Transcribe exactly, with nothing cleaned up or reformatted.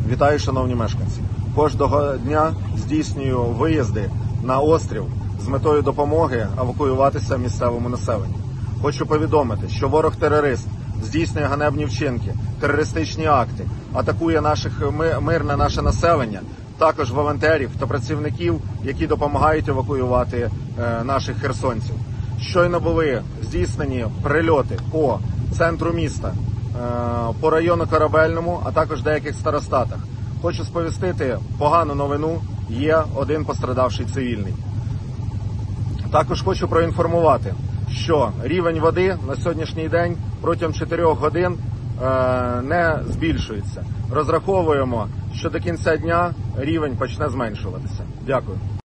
Вітаю, шановні мешканці. Кожного дня здійснюю виїзди на острів з метою допомоги евакуюватися місцевому населенню. Хочу повідомити, що ворог-терорист здійснює ганебні вчинки, терористичні акти, атакує наших, мирне наше населення, також волонтерів та працівників, які допомагають евакуювати е, наших херсонців. Щойно були здійснені прильоти по центру міста, е, по району Корабельному, а також деяких старостатах. Хочу сповістити погану новину, є один пострадавший цивільний. Також хочу проінформувати, що рівень води на сьогоднішній день протягом чотирьох годин е, не збільшується. Розраховуємо, що до кінця дня рівень почне зменшуватися. Дякую.